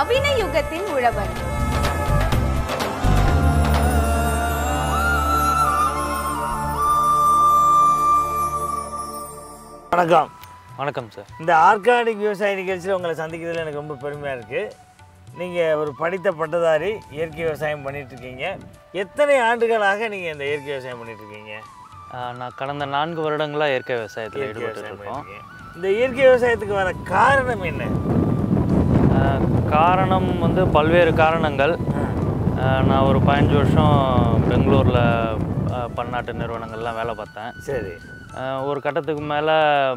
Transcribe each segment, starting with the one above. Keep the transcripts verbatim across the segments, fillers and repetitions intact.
நவீன யுகத்தின் உழவர். வணக்கம். வணக்கம் சார். இந்த ஆர்கானிக் விவசாய நிகழ்ச்சியில் உங்களை சந்திக்கிறதுல எனக்கு ரொம்ப பெருமையாக இருக்குது. நீங்கள் ஒரு படித்த பட்டதாரி, இயற்கை விவசாயம் பண்ணிகிட்ருக்கீங்க. எத்தனை ஆண்டுகளாக நீங்கள் இந்த இயற்கை விவசாயம் பண்ணிகிட்ருக்கீங்க? நான் கடந்த நான்கு வருடங்களாக இயற்கை விவசாயத்தில் ஈடுபட்டுருக்கோம். இந்த இயற்கை விவசாயத்துக்கு வர காரணம் என்ன? காரணம் வந்து பல்வேறு காரணங்கள். நான் ஒரு பதினஞ்சு வருஷம் பெங்களூரில் பன்னாட்டு நிறுவனங்கள்லாம் வேலை பார்த்தேன். சரி. ஒரு கட்டத்துக்கு மேலே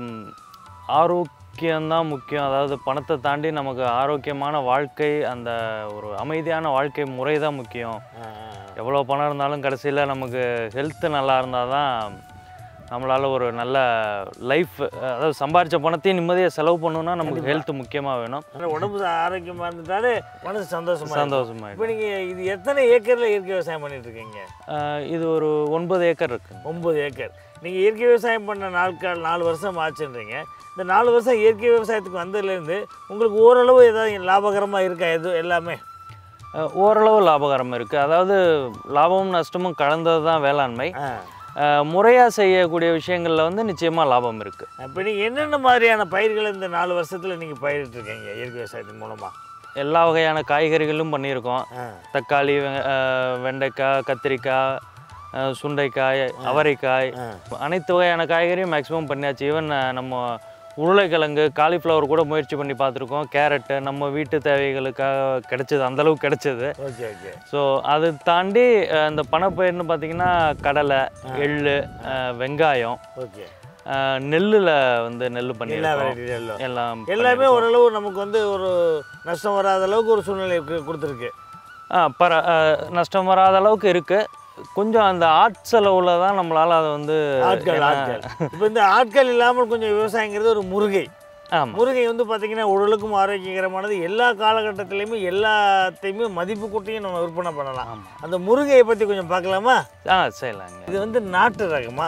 ஆரோக்கியம்தான் முக்கியம், அதாவது பணத்தை தாண்டி நமக்கு ஆரோக்கியமான வாழ்க்கை, அந்த ஒரு அமைதியான வாழ்க்கை முறை தான் முக்கியம். எவ்வளோ பணம் இருந்தாலும் கடைசியில் நமக்கு ஹெல்த்து நல்லா இருந்தால் தான் நம்மளால் ஒரு நல்ல லைஃப், அதாவது சம்பாதிச்ச பணத்தையும் நிம்மதியாக செலவு பண்ணணும்னா நமக்கு ஹெல்த் முக்கியமாக வேணும். உடம்பு ஆரோக்கியமாக இருந்துட்டாலே மனசு சந்தோஷமாக சந்தோஷமாக. இப்போ நீங்கள் இது எத்தனை ஏக்கரில் இயற்கை விவசாயம் பண்ணிகிட்ருக்கீங்க? இது ஒரு ஒன்பது ஏக்கர் இருக்குது. ஒம்பது ஏக்கர். நீங்கள் இயற்கை விவசாயம் பண்ண நாட்கள் நாலு வருஷம் ஆச்சுன்றீங்க. இந்த நாலு வருஷம் இயற்கை விவசாயத்துக்கு வந்ததுலேருந்து உங்களுக்கு ஓரளவு ஏதாவது லாபகரமாக இருக்கா? எது எல்லாமே ஓரளவு லாபகரமாக இருக்குது. அதாவது லாபமும் நஷ்டமும் கலந்தது தான் வேளாண்மை. முறையாக செய்யக்கூடிய விஷயங்களில் வந்து நிச்சயமாக லாபம் இருக்குது. இப்போ நீங்கள் என்னென்ன மாதிரியான பயிர்களை இந்த நாலு வருஷத்தில் நீங்கள் பயிரிட்டுருக்கீங்க இயற்கை விவசாயத்தின் மூலமாக? எல்லா வகையான காய்கறிகளும் பண்ணியிருக்கோம். தக்காளி, வெண்டைக்காய், கத்திரிக்காய், சுண்டைக்காய், அவரைக்காய், அனைத்து வகையான காய்கறியும் மேக்ஸிமம் பண்ணியாச்சு. ஈவன் நம்ம உருளைக்கிழங்கு, காலிஃப்ளவர் கூட முயற்சி பண்ணி பார்த்துருக்கோம். கேரட்டு நம்ம வீட்டு தேவைகளுக்காக கிடைச்சது, அந்தளவுக்கு கிடைச்சது. Okay okay. ஸோ அது தாண்டி இந்த பணப்பயிர்னு பார்த்திங்கன்னா கடலை, எள், வெங்காயம், ஓகே, நெல்லில் வந்து நெல் பண்ணி எல்லாம் எல்லாமே ஓரளவு நமக்கு வந்து ஒரு நஷ்டம் வராத அளவுக்கு ஒரு சூழ்நிலை கொடுத்துருக்கு. ஆ பர நஷ்டம் வராத அளவுக்கு இருக்குது. கொஞ்சம் அந்த ஆட்செலவில் தான் நம்மளால் அதை வந்து ஆட்கள் ஆட்கள் இப்போ இந்த ஆட்கள் இல்லாமல் கொஞ்சம் விவசாயங்கிறது ஒரு முருகை. ஆமாம், முருகை வந்து பார்த்திங்கன்னா உடலுக்கும் ஆரோக்கியகரமானது. எல்லா காலகட்டத்திலையுமே எல்லாத்தையுமே மதிப்பு கூட்டியும் நம்ம விற்பனை பண்ணலாம். அந்த முருகையை பற்றி கொஞ்சம் பார்க்கலாமா? ஆ செய்யலாங்க. இது வந்து நாட்டு ரகமா?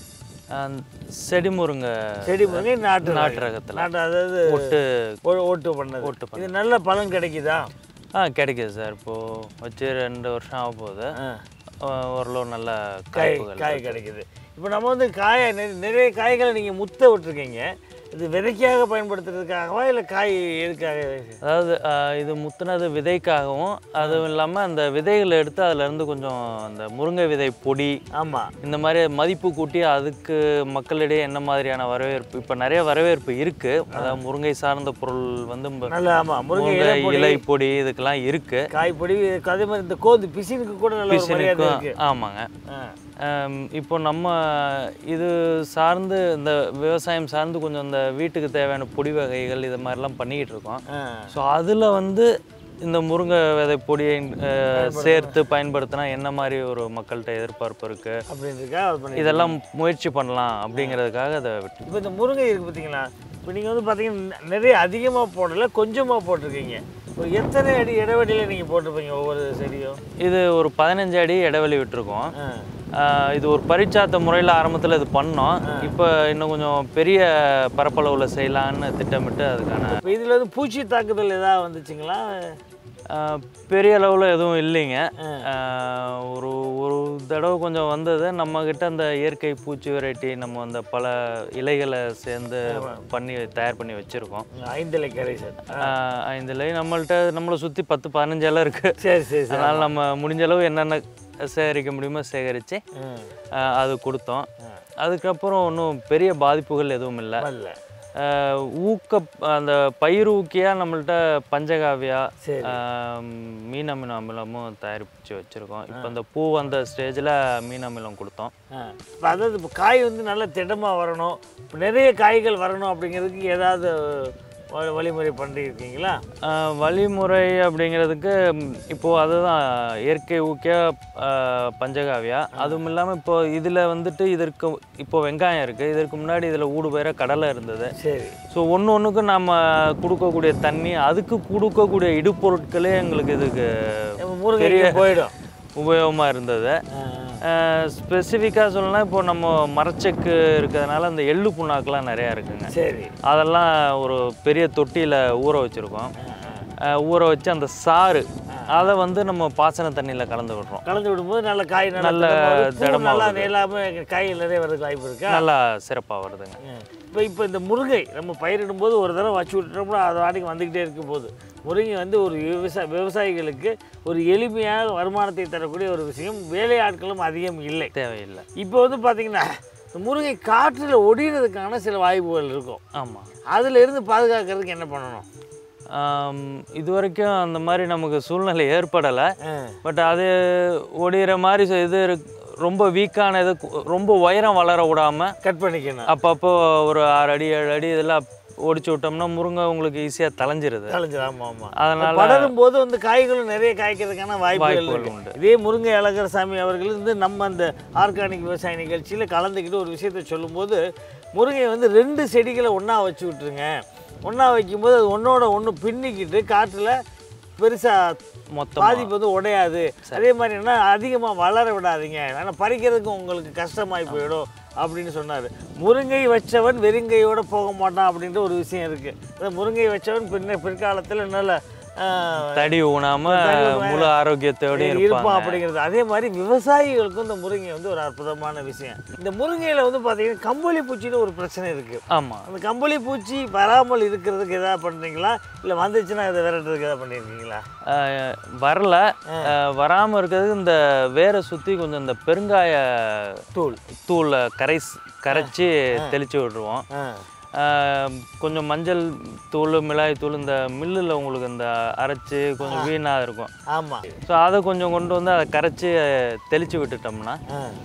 செடி முருங்கை. செடி முருங்கை நாட்டு நாட்டு ரகத்தில் நாட்டு, அதாவது ஒட்டு ஓட்டு பண்ணது. ஓட்டு பண்ணது. இது நல்ல பலன் கிடைக்குதா? ஆ கிடைக்குது சார். இப்போது வச்சு ரெண்டு வருஷம் ஆக போகுது. ஓரளவு நல்ல காய் காய் கிடைக்குது. இப்போ நம்ம வந்து காயை நிறைய காய்களை நீங்கள் முத்த விட்டுருக்கீங்க. இது விதைக்காக பயன்படுத்துறதுக்காகவா இல்லை காய் எதுக்காக? அதாவது இது முத்துனது விதைக்காகவும், அதுவும் இல்லாமல் அந்த விதைகளை எடுத்து அதிலேருந்து கொஞ்சம் அந்த முருங்கை விதை பொடி, ஆமாம், இந்த மாதிரி மதிப்பு கூட்டி அதுக்கு மக்களிடையே என்ன மாதிரியான வரவேற்பு, இப்போ நிறைய வரவேற்பு இருக்குது. அதாவது முருங்கை சார்ந்த பொருள் வந்து நல்ல, ஆமாம், முருங்கை இலை பொடி இதுக்கெல்லாம் இருக்குது. காய் பொடி, அதே மாதிரி இந்த கோது பிசினுக்கு கூட நல்ல பிசினுக்கு. ஆமாங்க. இப்போ நம்ம இது சார்ந்து இந்த விவசாயம் சார்ந்து கொஞ்சம் இந்த வீட்டுக்கு தேவையான பொடி வகைகள் இது மாதிரிலாம் பண்ணிக்கிட்டு இருக்கோம். ஸோ அதில் வந்து இந்த முருங்கை விதை பொடியை சேர்த்து பயன்படுத்தினா என்ன மாதிரி ஒரு மக்கள்கிட்ட எதிர்பார்ப்பு இருக்குது அப்படின்றதுக்காக இதெல்லாம் முயற்சி பண்ணலாம் அப்படிங்கிறதுக்காக அதை விட்டு. இப்போ இந்த முருங்கை இருக்குது பார்த்தீங்களா, இப்போ நீங்கள் வந்து பார்த்தீங்கன்னா நிறைய அதிகமாக போடலை, கொஞ்சமாக போட்டிருக்கீங்க. ஒரு எத்தனை அடி இடைவெளியில் நீங்கள் போட்டிருப்பீங்க ஒவ்வொரு செடியும்? இது ஒரு பதினஞ்சு அடி இடைவெளி விட்டுருக்கோம். இது ஒரு பரிச்சாத்த முறையில் ஆரம்பத்தில் இது பண்ணோம். இப்போ இன்னும் கொஞ்சம் பெரிய பரப்பளவில் செய்யலான்னு திட்டமிட்டு அதுக்கான. இப்போ இதில் வந்து பூச்சி தாக்குதல் எதாவது வந்துச்சுங்களா? பெரிய அளவில் எதுவும் இல்லைங்க. ஒரு ஒரு தடவை கொஞ்சம் வந்தது. நம்மக்கிட்ட அந்த இயற்கை பூச்சி வெரைட்டி நம்ம அந்த பல இலைகளை சேர்ந்து பண்ணி தயார் பண்ணி வச்சுருக்கோம். ஐந்திலை கரை சார். ஐந்திலை நம்மள்கிட்ட நம்மளை சுற்றி பத்து பதினஞ்சு இலை இருக்குது. சரி சரி. அதனால் நம்ம முடிஞ்ச அளவு என்னென்ன சேகரிக்க முடியுமோ சேகரித்து அது கொடுத்தோம். அதுக்கப்புறம் ஒன்றும் பெரிய பாதிப்புகள் எதுவும் இல்லை. ஊக்க அந்த பயிர் ஊக்கியாக நம்மள்கிட்ட பஞ்சகாவியா, மீன் அமில அமிலமும் தயாரித்து வச்சுருக்கோம். இப்போ இந்த பூ வந்த ஸ்டேஜில் மீன் அமிலம் கொடுத்தோம். இப்போ அதாவது இப்போ காய் வந்து நல்லா திடமாக வரணும், இப்போ நிறைய காய்கள் வரணும் அப்படிங்கிறதுக்கு ஏதாவது வழிமுறை பண்ணியிருக்கீங்களா? வழிமுறை அப்படிங்கிறதுக்கு இப்போது அதுதான் இயற்கை ஊக்கிய பஞ்சகாவியா. அதுவும் இல்லாமல் இப்போது இதில் வந்துட்டு இதற்கு இப்போது வெங்காயம் இருக்குது. இதற்கு முன்னாடி இதில் ஊடு பயிர கடலை இருந்தது. சரி. ஸோ ஒன்று ஒன்றுக்கு நம்ம கொடுக்கக்கூடிய தண்ணி, அதுக்கு கொடுக்கக்கூடிய இடுபொருட்களே எங்களுக்கு இதுக்கு பெரிய போயிடும் உபயோகமாக இருந்தது. ஸ்பெசிஃபிக்காக சொல்லலாம், இப்போ நம்ம மரச்செக்கு இருக்கிறதுனால அந்த எள்ளு புண்ணாக்கெலாம் நிறையா இருக்குங்க. சரி. அதெல்லாம் ஒரு பெரிய தொட்டியில் ஊற வச்சுருக்கோம். ஊற வச்சு அந்த சாறு அதை வந்து நம்ம பாசன தண்ணியில் கலந்து விடுறோம். கலந்து விடும்போது நல்ல காய் நல்ல திடமாக நல்லா இல்லாமல் காய் நிறைய வரதுக்கு வாய்ப்பு இருக்கு. நல்லா சிறப்பாக வருதுங்க. இப்போ இப்போ இந்த முருங்கை நம்ம பயிரிடும்போது ஒரு தடவை வச்சு விட்டுட்டோம்னா அது வாட்டிக்கு வந்துக்கிட்டே இருக்கும் போது முருங்கை வந்து ஒரு விவசாய விவசாயிகளுக்கு ஒரு எளிமையாக வருமானத்தை தரக்கூடிய ஒரு விஷயம். வேலை ஆட்களும் அதிகம் இல்லை, தேவையில்லை. இப்போ வந்து பார்த்திங்கன்னா முருங்கை காற்றில் ஒடிகிறதுக்கான சில வாய்ப்புகள் இருக்கும். ஆமாம், அதில் இருந்து பாதுகாக்கிறதுக்கு என்ன பண்ணணும்? இது வரைக்கும் அந்த மாதிரி நமக்கு சூழ்நிலை ஏற்படலை. பட் அது ஒடிகிற மாதிரி இது ரொம்ப வீக்கானது, ரொம்ப உயரம் வளர விடாமல் கட் பண்ணிக்கணும். அப்பப்போ ஒரு ஆறு அடி ஏழு அடி இதெல்லாம் ஒடிச்சு விட்டோம்னா முருங்கை உங்களுக்கு ஈஸியாக தலைஞ்சிருது. தலைஞ்சிரு ஆமாம் ஆமாம். அதனால் வளரும் போது வந்து காய்களும் நிறைய காய்க்கிறதுக்கான வாய்ப்புகள் உண்டு. இதே முருங்கை அழகர்சாமி அவர்கள் வந்து நம்ம அந்த ஆர்கானிக் விவசாய நிகழ்ச்சியில் கலந்துக்கிட்டு ஒரு விஷயத்தை சொல்லும்போது முருங்கை வந்து ரெண்டு செடிகளை ஒன்றா வச்சு விட்டுருங்க. ஒன்றா வைக்கும்போது அது ஒன்றோட ஒன்று பின்னிக்கிட்டு காற்றில் பெருசாக மொத்தம் பாதிப்பு வந்து உடையாது. அதே மாதிரி என்ன அதிகமாக வளர விடாதீங்க, ஆனால் பறிக்கிறதுக்கு உங்களுக்கு கஷ்டமாகி போயிடும் அப்படின்னு சொன்னார். முருங்கை வச்சவன் வெறுங்கையோடு போக மாட்டான் அப்படின்ற ஒரு விஷயம் இருக்குது. அந்த முருங்கை வச்சவன் பின்ன பிற்காலத்தில் நல்ல தடி ஊனாம முழு ஆரோக்கியத்தோடு இருப்பான் அப்படிங்கிறது. அதே மாதிரி விவசாயிகளுக்கும் இந்த முருங்கை வந்து ஒரு அற்புதமான விஷயம். இந்த முருங்கையில் வந்து பார்த்தீங்கன்னா கம்பளி பூச்சின்னு ஒரு பிரச்சனை இருக்குது. ஆமாம், அந்த கம்பளி பூச்சி வராமல் இருக்கிறதுக்கு எதாவது பண்ணுறீங்களா, இல்லை வந்துச்சுன்னா இதை விரட்டுறதுக்கு எதாவது பண்ணியிருக்கீங்களா? வரல, வராமல் இருக்கிறதுக்கு இந்த வேரை சுற்றி கொஞ்சம் இந்த பெருங்காய தூள் தூளை கரை கரைச்சி தெளித்து விட்ருவோம். கொஞ்சம் மஞ்சள் தூள் மிளகாய் தூள் இந்த மில்லில் உங்களுக்கு இந்த அரைச்சி கொஞ்சம் வீணாக இருக்கும். ஆமாம், ஸோ அதை கொஞ்சம் கொண்டு வந்து அதை கரைச்சி தெளித்து விட்டுட்டோம்னா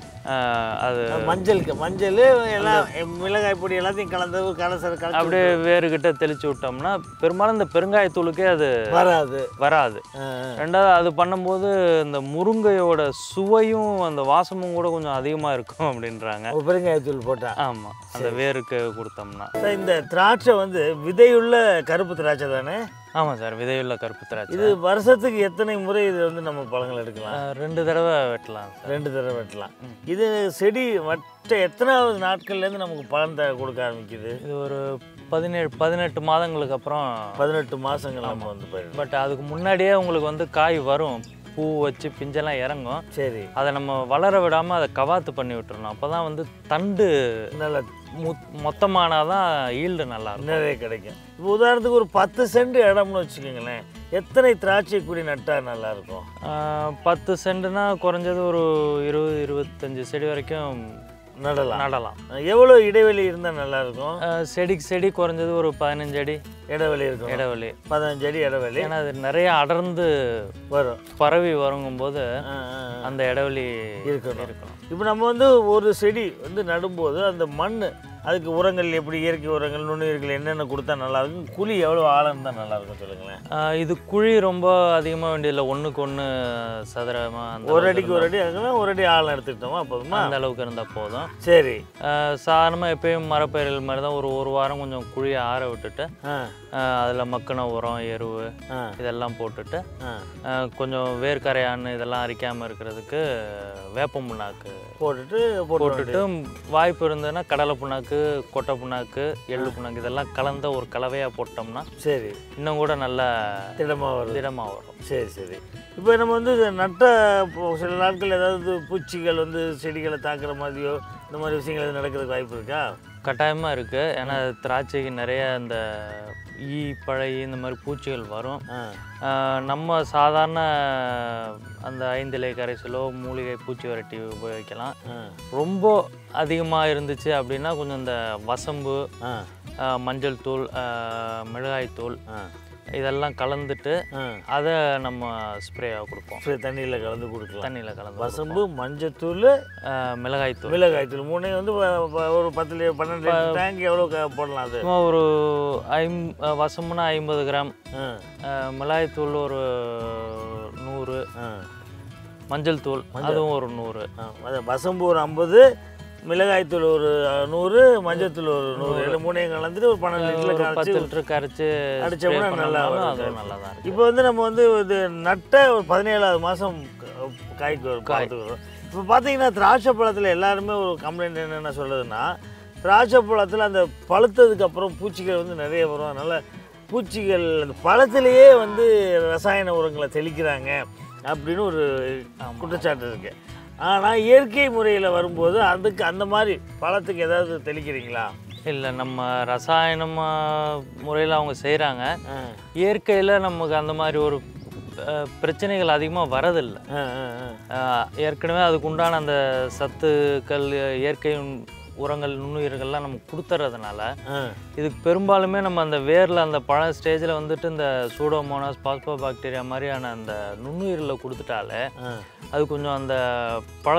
அது மஞ்சளுக்கு மஞ்சள் எல்லாம் மிளகாய் பொடி எல்லாத்தையும் கலந்து கலசல் அப்படியே வேறுகிட்ட தெளித்து விட்டோம்னா பெரும்பாலும் இந்த பெருங்காயத்தூளுக்கே அது வராது வராது ரெண்டாவது அது பண்ணும்போது இந்த முருங்கையோட சுவையும் அந்த வாசமும் கூட கொஞ்சம் அதிகமாக இருக்கும் அப்படின்றாங்க பெருங்காயத்தூள் போட்டால். ஆமாம், அந்த வேருக்கு கொடுத்தோம்னா. இந்த திராட்சை வந்து விதையுள்ள கருப்பு திராட்சை தானே? ஆமாம் சார், விதையுள்ள கருப்பு திராட்சை. இது வருஷத்துக்கு எத்தனை முறை இது வந்து நம்ம பழங்கள் எடுக்கலாம்? ரெண்டு தடவை வெட்டலாம். ரெண்டு தடவை வெட்டலாம். இது செடி மற்ற எத்தனாவது நாட்கள்லேருந்து நமக்கு பழம் த கொடுக்க ஆரம்பிக்குது? இது ஒரு பதினேழு பதினெட்டு மாதங்களுக்கு அப்புறம். பதினெட்டு மாதங்கள் நம்ம வந்து போயிடும். பட் அதுக்கு முன்னாடியே உங்களுக்கு வந்து காய் வரும், பூ வச்சு பிஞ்செல்லாம் இறங்கும். சரி, அதை நம்ம வளர விடாமல் அதை கவாத்து பண்ணி விட்டுறணும். அப்போ தான் வந்து தண்டு நல்லா மொத்தமானாதான் ஈல்டு நல்லா நிறைய கிடைக்கும். இப்போ உதாரணத்துக்கு ஒரு பத்து சென்ட் இடம்னு வச்சுக்கோங்களேன், எத்தனை திராட்சை கொடி நட்டால் நல்லாயிருக்கும்? பத்து சென்ட்னா குறைஞ்சது ஒரு இருபது இருபத்தஞ்சி செடி வரைக்கும் நடலாம் நடலாம் எவ்வளோ இடைவெளி இருந்தால் நல்லாயிருக்கும்? செடிக்கு செடி குறைஞ்சது ஒரு பதினஞ்சு அடி இடைவெளி இருக்கும். இடைவெளி பதினஞ்சு அடி இடைவெளி. ஏன்னா அது நிறைய அடர்ந்து வரும், பரவி வருங்கும்போது அந்த இடைவெளி இருக்கணும் இருக்கணும் இப்போ நம்ம வந்து ஒரு செடி வந்து நடும்போது அந்த மண் அதுக்கு உரங்கள் எப்படி, இயற்கை உரங்கள் நுண்ணுயிர்கள் என்னென்ன கொடுத்தா நல்லாயிருக்கும்? குழி எவ்வளோ ஆழம் இருந்தால் நல்லாயிருக்கும் சொல்லுங்களேன்? இது குழி ரொம்ப அதிகமாக வேண்டியதில்லை, ஒன்றுக்கு ஒன்று சதுரமாக ஒரு அடிக்கு ஒரு அடி அதுனா ஒரு அடி ஆழம் எடுத்துக்கிட்டோமா போதுமா? அந்த அளவுக்கு இருந்தால் போதும். சரி, சாதாரணமாக எப்பயும் மரப்பயிர்கள் மாதிரி தான் ஒரு ஒரு வாரம் கொஞ்சம் குழியை ஆற விட்டுட்டு அதில் மக்கின உரம் எருவு இதெல்லாம் போட்டுட்டு கொஞ்சம் வேர்க்கரையான் இதெல்லாம் அரிக்காமல் இருக்கிறதுக்கு வேப்ப புண்ணாக்கு போட்டுட்டு போட்டுட்டு வாய்ப்பு இருந்ததுன்னா கடலை புண்ணாக்கு, கொட்டை புண்ணாக்கு, எள்ளு புண்ணாக்கு இதெல்லாம் கலந்த ஒரு கலவையாக போட்டோம்னா சரி இன்னும் கூட நல்லா திடமாக வரும் திடமாக வரும். சரி சரி இப்போ நம்ம வந்து நட்ட சில நாட்கள் ஏதாவது பூச்சிகள் வந்து செடிகளை தாக்குற மாதிரியோ இந்த மாதிரி விஷயங்கள் எதுவும் நடக்கிறதுக்கு வாய்ப்பு இருக்கா? கட்டாயமாக இருக்குது. ஏன்னா திராட்சைக்கு நிறைய அந்த ஈ பழை இந்த மாதிரி பூச்சிகள் வரும். நம்ம சாதாரண அந்த ஐந்திலை கரைசலோ மூலிகை பூச்சி விரட்டி உபயோகிக்கலாம். ரொம்ப அதிகமாக இருந்துச்சு அப்படின்னா கொஞ்சம் இந்த வசம்பு, மஞ்சள் தூள், மிளகாய் தூள் இதெல்லாம் கலந்துட்டு அதை நம்ம ஸ்ப்ரேயாக கொடுப்போம். தண்ணியில் கலந்து கொடுக்கலாம். தண்ணியில் கலந்து வசம்பு, மஞ்சத்தூள், மிளகாய் தூள் மிளகாய் தூள் மூணு வந்து ஒரு பத்து பன்னெண்டு டேங்க் எவ்வளோ போடலாம்? அது ஒரு ஐம் வசம்புனா ஐம்பது கிராம், மிளகாய் தூள் ஒரு நூறு, மஞ்சள் தூள் அதுவும் ஒரு நூறு. வசம்பு ஒரு ஐம்பது, மிளகாய்த்தூள் ஒரு நூறு, மஞ்சத்தூள் ஒரு நூறு, இல்லை மூணையும் கலந்துட்டு ஒரு பன்னெண்டு லிட்டர் பத்து லிட்டர் கரைச்சி அடித்தோம்னா நல்லா அதுவும் நல்லா தான். இப்போ வந்து நம்ம வந்து இது நட்ட ஒரு பதினேழாவது மாதம் காய்க்கு வரும் காய்க்கு வரும். இப்போ பார்த்தீங்கன்னா திராட்சை பழத்தில் எல்லாருமே ஒரு கம்ப்ளைண்ட் என்னென்ன சொல்லுதுன்னா திராட்சை பழத்தில் அந்த பழுத்ததுக்கு அப்புறம் பூச்சிகள் வந்து நிறைய வரும். அதனால் பூச்சிகள் அந்த பழத்திலேயே வந்து ரசாயன உரங்களை தெளிக்கிறாங்க அப்படின்னு ஒரு குற்றச்சாட்டு இருக்கு. ஆனால் இயற்கை முறையில் வரும்போது அதுக்கு அந்த மாதிரி பழத்துக்கு ஏதாவது தெளிக்கிறீங்களா? இல்லை, நம்ம ரசாயனமா முறையில் அவங்க செய்கிறாங்க. இயற்கையில் நமக்கு அந்த மாதிரி ஒரு பிரச்சனைகள் அதிகமாக வரதில்லை. ஏற்கனவே அதுக்கு உண்டான அந்த சத்துக்கள் இயற்கை உரங்கள் நுண்ணுயிர்கள்லாம் நமக்கு கொடுத்துறதுனால இதுக்கு பெரும்பாலுமே நம்ம அந்த வேரில் அந்த பழ ஸ்டேஜில் வந்துட்டு இந்த சூடோமோனாஸ் பாஸ்போ பாக்டீரியா மாதிரியான அந்த நுண்ணுயிரில் கொடுத்துட்டாலே அது கொஞ்சம் அந்த பழ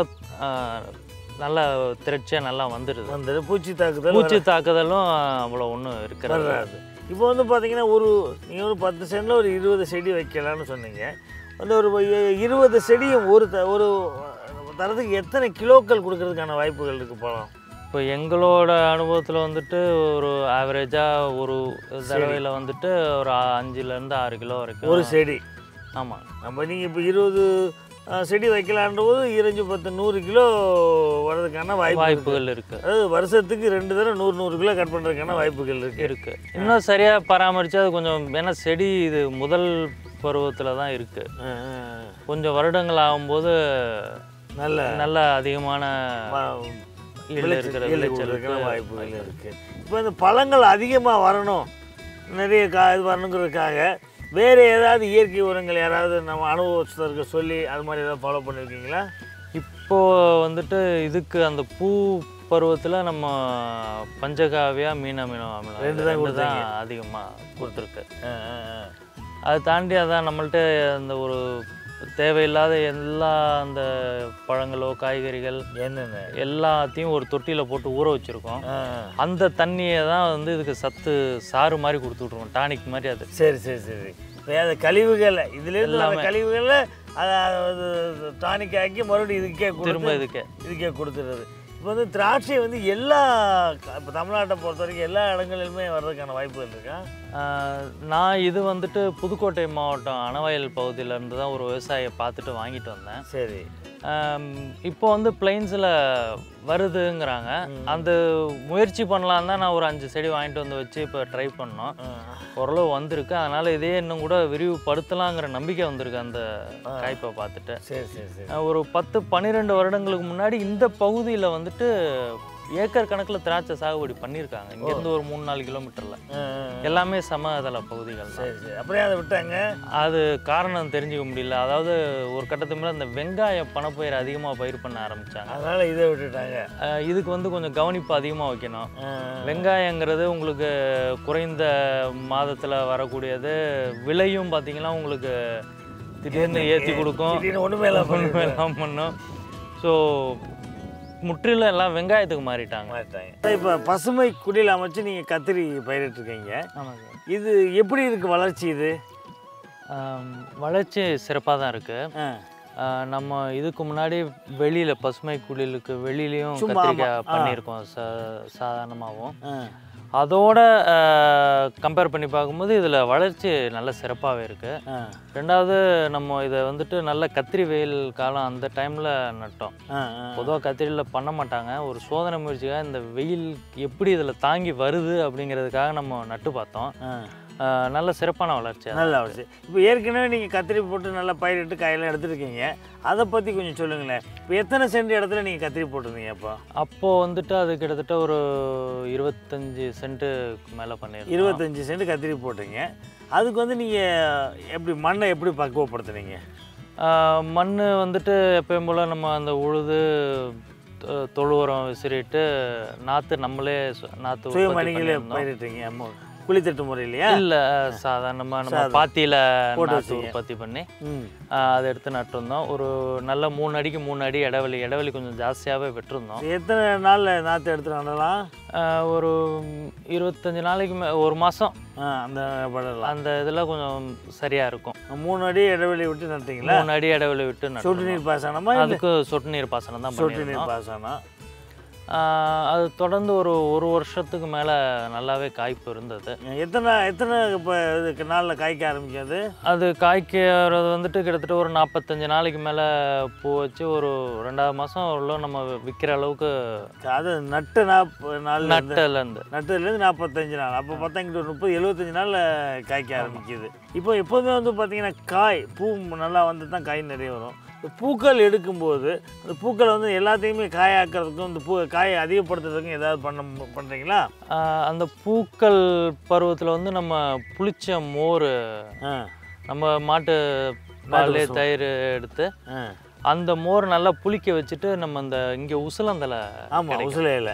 நல்லா திரட்சியாக நல்லா வந்துடுது. வந்துடு பூச்சி தாக்குதல் பூச்சி தாக்குதலும் அவ்வளோ ஒன்றும் இருக்கிறது. இப்போ வந்து பார்த்தீங்கன்னா ஒரு நீங்கள் ஒரு பத்து சென்டில் ஒரு இருபது செடி வைக்கலான்னு சொன்னீங்க. வந்து ஒரு இருபது செடியும் ஒரு த ஒரு தரத்துக்கு எத்தனை கிலோக்கள் கொடுக்கறதுக்கான வாய்ப்புகள் இருக்குது பழம்? இப்போ எங்களோட அனுபவத்தில் வந்துட்டு ஒரு ஆவரேஜாக ஒரு தடவையில் வந்துட்டு ஒரு அஞ்சுலேருந்து ஆறு கிலோ வரைக்கும் ஒரு செடி. ஆமாம். நம்ம நீங்கள் இப்போ இருபது செடி வைக்கலான்ற போது இருபது பத்து நூறு கிலோ வர்றதுக்கான வாய்ப்பு வாய்ப்புகள் இருக்குது. அதாவது வருஷத்துக்கு ரெண்டு தடவை நூறு நூறு கிலோ கட் பண்ணுறதுக்கான வாய்ப்புகள் இருக்குது இருக்குது இன்னும் சரியாக பராமரித்தா அது கொஞ்சம், ஏன்னா செடி இது முதல் பருவத்தில் தான் இருக்குது. கொஞ்சம் வருடங்கள் ஆகும்போது நல்ல நல்ல அதிகமான விளைச்சலுக்கான வாய்ப்புகள் இருக்குது. இப்போ இந்த பழங்கள் அதிகமாக வரணும், நிறைய கா இது வரணுங்கிறதுக்காக வேறு ஏதாவது இயற்கை உரங்கள் யாராவது நம்ம அனுபவத்திற்கு சொல்லி அது மாதிரி ஏதாவது ஃபாலோ பண்ணியிருக்கீங்களா? இப்போது வந்துட்டு இதுக்கு அந்த பூ பருவத்தில் நம்ம பஞ்சகாவியா மீன் அமினோ அமிலம் ரெண்டு தான் ரெண்டு தான் அதிகமாக கொடுத்துருக்கு. அதை தாண்டி அதான் நம்மள்ட்ட அந்த ஒரு தேவையில்லாத எல்லா அந்த பழங்களோ காய்கறிகள் என்னென்ன எல்லாத்தையும் ஒரு தொட்டியில் போட்டு ஊற வச்சுருக்கோம். அந்த தண்ணியை தான் வந்து இதுக்கு சத்து சாறு மாதிரி கொடுத்து விட்ருவோம், டானிக் மாதிரி. அது சரி சரி சரி அந்த கழிவுகளை இதுலேருந்து அந்த கழிவுகளை அதை டானிக் ஆக்கி மறுபடியும் இதுக்கே திரும்ப இதுக்கே இதுக்கே கொடுத்துருது. இப்போ வந்து திராட்சை வந்து எல்லா இப்போ தமிழ்நாட்டை பொறுத்த வரைக்கும் எல்லா இடங்களிலுமே வர்றதுக்கான வாய்ப்புகள் இருக்கா? நான் இது வந்துட்டு புதுக்கோட்டை மாவட்டம் அணவயல் பகுதியிலேருந்து தான் ஒரு விவசாயியை பார்த்துட்டு வாங்கிட்டு வந்தேன். சரி. இப்போ வந்து பிளைன்ஸில் வருதுங்கிறாங்க. அந்த முயற்சி பண்ணலாம் தான் நான் ஒரு அஞ்சு செடி வாங்கிட்டு வந்து வச்சு இப்போ ட்ரை பண்ணோம். ஓரளவு வந்திருக்கு. அதனால் இதே இன்னும் கூட விரிவுபடுத்தலாங்கிற நம்பிக்கை வந்திருக்கு அந்த காய்ப்பை பார்த்துட்டு. சரி சரி சரி ஒரு பத்து பன்னிரெண்டு வருடங்களுக்கு முன்னாடி இந்த பகுதியில் வந்துட்டு ஏக்கர் கணக்கில் திராட்சை சாகுபடி பண்ணியிருக்காங்க. இங்கேருந்து ஒரு மூணு நாலு கிலோமீட்டரில் எல்லாமே சமதள பகுதிகள். சரி சரி அப்படியே அதை விட்டாங்க. அது காரணம் தெரிஞ்சுக்க முடியல. அதாவது ஒரு கட்டத்துக்கு மேலே அந்த வெங்காய பணப்பயிர் அதிகமாக பயிர் பண்ண ஆரம்பித்தாங்க. அதனால் இதை விட்டுட்டாங்க. இதுக்கு வந்து கொஞ்சம் கவனிப்பு அதிகமாக வைக்கணும். வெங்காயங்கிறது உங்களுக்கு குறைந்த மாதத்தில் வரக்கூடியது. விலையும் பார்த்தீங்கன்னா உங்களுக்கு திடீர்னு ஏற்றி கொடுக்கும், ஒன்றுமே ஒன்றுமே பண்ணும். ஸோ முற்றிலும் எல்லாம் வெங்காயத்துக்கு மாறிட்டாங்க மாறிட்டாங்க இப்போ பசுமை குடியில் அமைச்சு நீங்கள் கத்திரி பயிரிட்டுருக்கீங்க. ஆமாம் சார். இது எப்படி இருக்குது வளர்ச்சி? இது வளர்ச்சி சிறப்பாக தான் இருக்குது. நம்ம இதுக்கு முன்னாடி வெளியில் பசுமை குடிலுக்கு வெளியிலையும் கத்திரிக்காய் பண்ணியிருக்கோம் சா சாதாரணமாகவும். அதோட கம்பேர் பண்ணி பார்க்கும்போது இதில் வளர்ச்சி நல்ல சிறப்பாகவே இருக்குது. ரெண்டாவது நம்ம இதை வந்துட்டு நல்ல கத்திரி வெயில் காலம் அந்த டைமில் நட்டோம். பொதுவாக கத்திரியில் பண்ண மாட்டாங்க. ஒரு சோதனை முயற்சிக்காக இந்த வெயில் எப்படி இதில் தாங்கி வருது அப்படிங்கிறதுக்காக நம்ம நட்டு பார்த்தோம். நல்ல சிறப்பான வளர்ச்சி, நல்ல வளர்ச்சி. இப்போ ஏற்கனவே நீங்கள் கத்திரி போட்டு நல்லா பயிரிட்டு காயெல்லாம் எடுத்துருக்கீங்க, அதை பற்றி கொஞ்சம் சொல்லுங்களேன். இப்போ எத்தனை சென்ட் இடத்துல நீங்கள் கத்திரி போட்டிருந்தீங்க? அப்போ அப்போது வந்துட்டு அது கிட்டத்தட்ட ஒரு இருபத்தஞ்சி சென்ட்டுக்கு மேலே பண்ணிடுறோம். இருபத்தஞ்சி சென்ட் கத்திரி போட்டிங்க. அதுக்கு வந்து நீங்கள் எப்படி மண்ணை எப்படி பக்குவப்படுத்துனீங்க? மண் வந்துட்டு எப்பயும் போல் நம்ம அந்த உழுது தொழு உரம் விசிறிட்டு நாற்று நம்மளே நாற்று சுயமணிகளே பயிரிட்டீங்க? அம்மா குளித்தட்டு முறையிலையா? இல்லை, சாதாரணமாக நம்ம பாத்தியில் நாற்று உற்பத்தி பண்ணி அதை எடுத்து நட்டுருந்தோம். ஒரு நல்ல மூணு அடிக்கு மூணு அடி இடைவெளி இடைவெளி கொஞ்சம் ஜாஸ்தியாகவே விட்டுருந்தோம். எத்தனை நாளில் நாற்று எடுத்து நடலாம்? ஒரு இருபத்தஞ்சி நாளைக்கு மே ஒரு மாதம் அந்த படலாம். அந்த இதில் கொஞ்சம் சரியாக இருக்கும். மூணு அடி இடைவெளி விட்டு நட்டிங்களா? மூணு அடி இடைவெளி விட்டு நட்டு. சொட்டு நீர் பாசனமா? அதுக்கு சொட்டு நீர் பாசனம் தான். சொட்டு நீர் பாசனம். அது தொடர்ந்து ஒரு ஒரு வருஷத்துக்கு மேலே நல்லாவே காய்ப்பு இருந்தது. எத்தனை எத்தனை இப்போ இதுக்கு நாளில் காய்க்க ஆரம்பிக்காது? அது காய்க்கிறது வந்துட்டு கிட்டத்தட்ட ஒரு நாற்பத்தஞ்சு நாளைக்கு மேலே பூ வச்சு ஒரு ரெண்டாவது மாதம் உள்ள நம்ம விற்கிற அளவுக்கு. அது நட்டு நாற்பது நாள் நட்டுலேருந்து நட்டுலேருந்து நாற்பத்தஞ்சு நாள் அப்போ பார்த்தாங்கிட்ட ஒரு முப்பது எழுபத்தஞ்சு நாளில் காய்க்க ஆரம்பிக்குது. இப்போ எப்போதுமே வந்து பார்த்தீங்கன்னா காய் பூ நல்லா வந்து தான் காய் நிறைய வரும். பூக்கள் எடுக்கும்போது அந்த பூக்களை வந்து எல்லாத்தையுமே காயாக்கிறதுக்கும் இந்த பூ காயை அதிகப்படுத்துறதுக்கும் ஏதாவது பண்ண பண்ணுறீங்களா? அந்த பூக்கள் பருவத்தில் வந்து நம்ம புளிச்ச மோர், நம்ம மாட்டு பால் தயிர் எடுத்து அந்த மோர் நல்லா புளிக்க வச்சுட்டு நம்ம அந்த இங்கே உசிலந்தலை, ஆமாம் உசிலையில்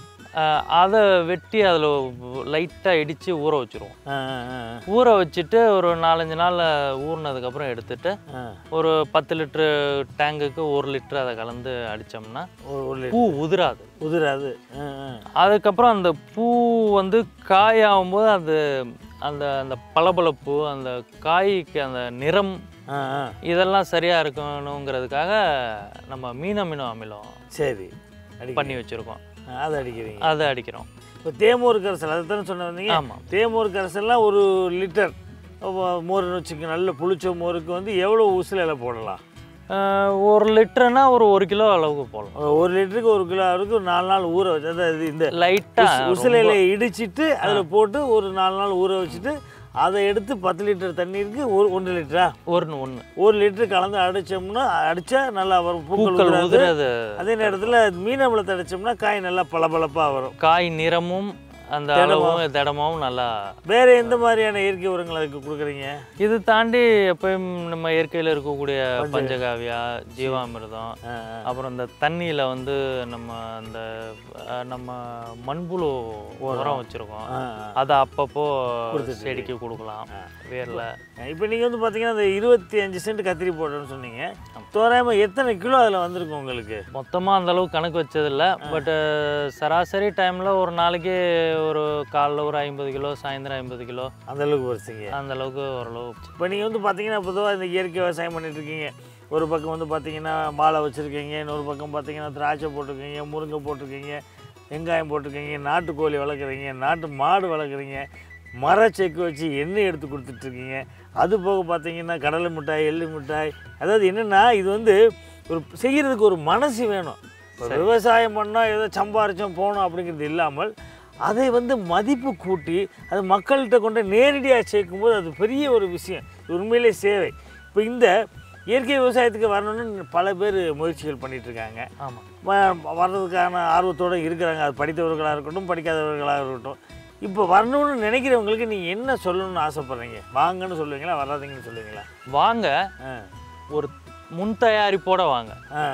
அதை வெட்டி அதில் லைட்டாக இடித்து ஊற வச்சுருவோம். ஊற வச்சுட்டு ஒரு நாலஞ்சு நாள் ஊறினதுக்கப்புறம் எடுத்துட்டு ஒரு பத்து லிட்ரு டேங்குக்கு ஒரு லிட்ரு அதை கலந்து அடித்தோம்னா பூ உதிராது உதிராது அதுக்கப்புறம் அந்த பூ வந்து காயாகும்போது அது அந்த அந்த பளபளப்பு, அந்த காய்க்கு அந்த நிறம் இதெல்லாம் சரியாக இருக்கணுங்கிறதுக்காக நம்ம மீனமினோ அமிலம் சரி பண்ணி வச்சுருக்கோம். அதை அடிக்கிறீங்க? அதை அடிக்கிறோம். இப்போ தேமோர் கரைசல் அதை தானே சொன்ன வந்தீங்க? ஆமாம். தேமோர் கரைசல்லாம் ஒரு லிட்டர் மோர்னு வச்சுக்க, நல்ல புளிச்ச மோருக்கு வந்து எவ்வளோ உசிலையில் போடலாம்? ஒரு லிட்டருனா ஒரு ஒரு கிலோ அளவுக்கு போடலாம். ஒரு லிட்டருக்கு ஒரு கிலோ அளவுக்கு ஒரு நாலு நாள் ஊற வச்சு, அதாவது இந்த லைட்டாக உசிலையில் இடிச்சிட்டு அதில் போட்டு ஒரு நாலு நாள் ஊற வச்சுட்டு அதை எடுத்து பத்து லிட்டர் தண்ணீருக்கு ஒரு ஒன்று லிட்டரா ஒன்று ஒன்று ஒரு லிட்டரு கலந்து அடித்தோம்னா அடித்தா நல்லா வரும், பூக்கள் உதிராது. அதே நேரத்தில் மீன் அமிலத்தை அடித்தோம்னா காய் நல்லா பளபளப்பாக வரும், காய் நிறமும் அந்த அளவும் திடமாவும் நல்லா. வேற எந்த மாதிரியான இயற்கை உரங்கள் அதுக்கு கொடுக்குறீங்க? இது தாண்டி எப்பயும் நம்ம இயற்கையில் இருக்கக்கூடிய பஞ்சகாவியா, ஜீவாமிர்தம், அப்புறம் இந்த தண்ணியில் வந்து நம்ம அந்த நம்ம மண்புழு உரம் வச்சுருக்கோம், அதை அப்பப்போ செடிக்கு கொடுக்கலாம் வேரில். இப்போ நீங்கள் வந்து பார்த்தீங்கன்னா அந்த இருபத்தி அஞ்சு சென்ட் கத்திரி போட்டோன்னு சொன்னீங்க, தோராயமாக எத்தனை கிலோ அதில் வந்திருக்கும் உங்களுக்கு? மொத்தமாக அந்த அளவுக்கு கணக்கு வச்சதில்லை, பட்டு சராசரி டைமில் ஒரு நாளைக்கு ஒரு காலைல ஒரு ஐம்பது கிலோ, சாயந்தரம் ஐம்பது கிலோ அந்த அளவுக்கு வச்சுங்க. அந்த அளவுக்கு ஓரளவு. இப்போ நீங்கள் வந்து பார்த்தீங்கன்னா பொதுவாக இந்த இயற்கை விவசாயம் பண்ணிட்டு இருக்கீங்க. ஒரு பக்கம் வந்து பார்த்தீங்கன்னா வாழை வச்சுருக்கீங்க, இன்னொரு பக்கம் பார்த்தீங்கன்னா திராட்சை போட்டிருக்கீங்க, முருங்கை போட்டிருக்கீங்க, வெங்காயம் போட்டிருக்கீங்க, நாட்டுக்கோழி வளர்க்குறீங்க, நாட்டு மாடு வளர்க்குறீங்க, மரச்செக்கு வச்சு எண்ணெய் எடுத்து கொடுத்துட்ருக்கீங்க. அது போக பார்த்தீங்கன்னா கடலை மிட்டாய், எள்ளு மிட்டாய், அதாவது என்னென்னா இது வந்து ஒரு செய்கிறதுக்கு ஒரு மனசு வேணும். இப்போ விவசாயம் பண்ணால் ஏதோ சம்பாரிச்சோம் போனோம் அப்படிங்கிறது இல்லாமல் அதை வந்து மதிப்பு கூட்டி அது மக்கள்கிட்ட கொண்டு நேரடியாக சேர்க்கும்போது அது பெரிய ஒரு விஷயம், உண்மையிலே சேவை. இப்போ இந்த இயற்கை விவசாயத்துக்கு வரணும்னு பல பேர் முயற்சிகள் பண்ணிகிட்ருக்காங்க. ஆமாம், வர்றதுக்கான ஆர்வத்தோடு இருக்கிறாங்க, அது படித்தவர்களாக இருக்கட்டும் படிக்காதவர்களாக இருக்கட்டும். இப்போ வரணும்னு நினைக்கிறவங்களுக்கு நீங்கள் என்ன சொல்லணும்னு ஆசைப்பட்றீங்க? வாங்கன்னு சொல்லுவீங்களா, வராதிங்கன்னு சொல்லுவீங்களா? வாங்க, ஒரு முன் தயாரிப்போடு வாங்க.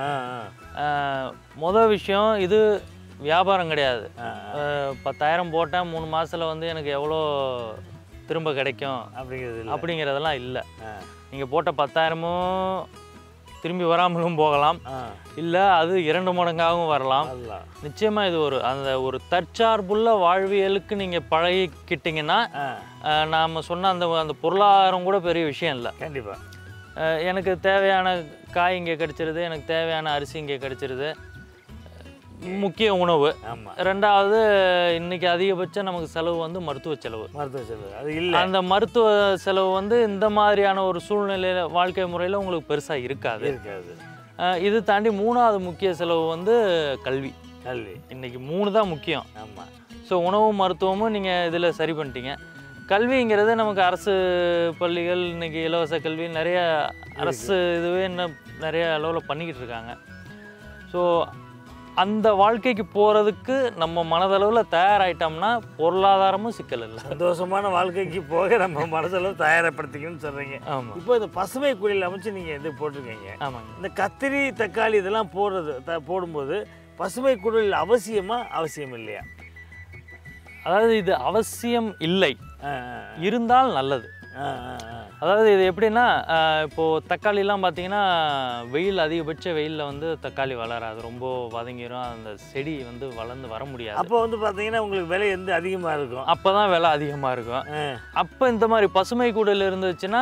மொதல் விஷயம், இது வியாபாரம் கிடையாது. பத்தாயிரம் போட்டேன் மூணு மாதத்தில் வந்து எனக்கு எவ்வளோ திரும்ப கிடைக்கும் அப்படிங்கிறது அப்படிங்கிறதெல்லாம் இல்லை. நீங்கள் போட்ட பத்தாயிரமும் திரும்பி வராமலும் போகலாம், இல்லை அது இரண்டு மடங்காகவும் வரலாம். நிச்சயமாக இது ஒரு அந்த ஒரு தற்சார்புள்ள வாழ்வியலுக்கு நீங்கள் பழகிக்கிட்டிங்கன்னா நாம் சொன்ன அந்த அந்த பொருளாதாரம் கூட பெரிய விஷயம் இல்லை. கண்டிப்பாக எனக்கு தேவையான காய் இங்கே கிடச்சிருது, எனக்கு தேவையான அரிசி இங்கே கிடச்சிருது, முக்கிய உணவு. ரெண்டாவது இன்னைக்கு அதிகபட்சம் நமக்கு செலவு வந்து மருத்துவ செலவு. மருத்துவ செலவு அது இல்லை. அந்த மருத்துவ செலவு வந்து இந்த மாதிரியான ஒரு சூழ்நிலையில் வாழ்க்கை முறையில் உங்களுக்கு பெருசாக இருக்காது இருக்காது இது தாண்டி மூணாவது முக்கிய செலவு வந்து கல்வி. கல்வி இன்னைக்கு மூணு தான் முக்கியம். ஆமாம். ஸோ உணவும் மருத்துவமும் நீங்கள் இதில் சரி பண்ணிட்டீங்க. கல்விங்கிறது நமக்கு அரசு பள்ளிகள் இன்றைக்கி இலவச கல்வி நிறைய அரசு இதுவே இன்னும் நிறைய அளவில் பண்ணிக்கிட்டு இருக்காங்க. ஸோ அந்த வாழ்க்கைக்கு போகிறதுக்கு நம்ம மனதளவில் தயாராகிட்டோம்னா பொருளாதாரமும் சிக்கல் இல்லை. சந்தோஷமான வாழ்க்கைக்கு போக நம்ம மனதளவு தயாரப்படுத்திக்கணும்னு சொல்கிறீங்க. ஆமாம். இப்போ இந்த பசுமை குடியில் அமைச்சு நீங்கள் இது போட்டிருக்கீங்க. ஆமாங்க. இந்த கத்திரி தக்காளி இதெல்லாம் போடுறது த போடும்போது பசுமை குடில் அவசியமா அவசியம் இல்லையா? அதாவது இது அவசியம் இல்லை, இருந்தால் நல்லது. அதாவது இது எப்படின்னா, இப்போது தக்காளிலாம் பார்த்தீங்கன்னா வெயில் அதிகபட்ச வெயிலில் வந்து தக்காளி வளராது, ரொம்ப வதங்கிடும், அந்த செடி வந்து வளர்ந்து வர முடியாது. அப்போ வந்து பார்த்தீங்கன்னா உங்களுக்கு விலை வந்து அதிகமாக இருக்கும். அப்போ தான் விலை அதிகமாக இருக்கும். அப்போ இந்த மாதிரி பசுமை கூடல் இருந்துச்சுன்னா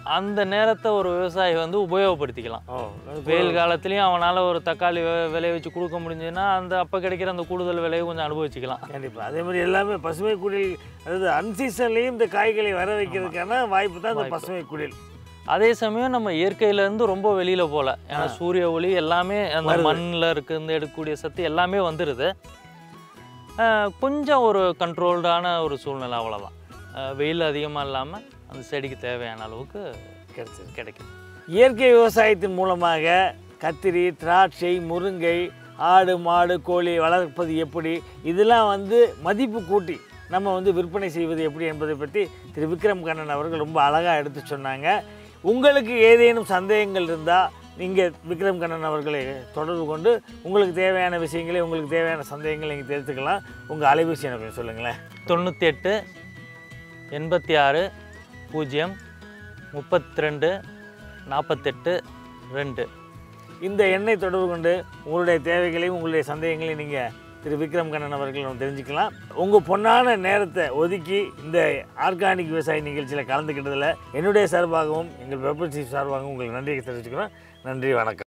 அந்த நேரத்தை ஒரு விவசாயி வந்து உபயோகப்படுத்திக்கலாம். வெயில் காலத்துலேயும் அவனால் ஒரு தக்காளி விளைய வச்சு கொடுக்க முடிஞ்சதுன்னா அந்த அப்போ கிடைக்கிற அந்த கூடுதல் விலையை கொஞ்சம் அனுபவிச்சுக்கலாம். கண்டிப்பாக. அதே மாதிரி எல்லாமே பசுமை குடில், அதாவது அன்சீசன்லேயும் இந்த காய்களை வர வைக்கிறதுக்கான வாய்ப்பு தான் இந்த பசுமை குடில். அதே சமயம் நம்ம இயற்கையிலேருந்து ரொம்ப வெளியில் போகல, ஏன்னா சூரிய ஒளி எல்லாமே அந்த மண்ணில் இருந்து எடுக்கக்கூடிய சத்து எல்லாமே வந்துடுது. கொஞ்சம் ஒரு கண்ட்ரோல்டான ஒரு சூழ்நிலை, அவ்வளோதான். வெயில் அதிகமாக இல்லாமல் அந்த செடிக்கு தேவையான அளவுக்கு கிடைச்சி கிடைக்குது. இயற்கை விவசாயத்தின் மூலமாக கத்திரி, திராட்சை, முருங்கை, ஆடு மாடு கோழி வளர்ப்பது எப்படி, இதெல்லாம் வந்து மதிப்பு கூட்டி நம்ம வந்து விற்பனை செய்வது எப்படி என்பதை பற்றி திரு விக்ரம் கண்ணன் அவர்கள் ரொம்ப அழகாக எடுத்து சொன்னாங்க. உங்களுக்கு ஏதேனும் சந்தேகங்கள் இருந்தால் நீங்கள் விக்ரம் கண்ணன் அவர்களை தொடர்பு கொண்டு உங்களுக்கு தேவையான விஷயங்களை, உங்களுக்கு தேவையான சந்தேகங்களை நீங்கள் தெரிஞ்சுக்கலாம். உங்கள் அலைபேசி எனக்கு சொல்லுங்களேன். தொண்ணூற்றி எட்டு எண்பத்தி ஆறு பூஜ்ஜியம் முப்பத்தி ரெண்டு நாற்பத்தெட்டு ரெண்டு. இந்த எண்ணை தொடர்பு கொண்டு உங்களுடைய தேவைகளையும் உங்களுடைய சந்தேகங்களையும் நீங்கள் திரு விக்ரம் கண்ணன் அவர்கள் தெரிஞ்சுக்கலாம். உங்கள் பொன்னான நேரத்தை ஒதுக்கி இந்த ஆர்கானிக் விவசாய நிகழ்ச்சியில் கலந்துக்கிட்டதில் என்னுடைய சார்பாகவும் எங்கள் வெப்பர்சி சார்பாகவும் உங்களுக்கு நன்றியை தெரிவிச்சுக்கிறோம். நன்றி, வணக்கம்.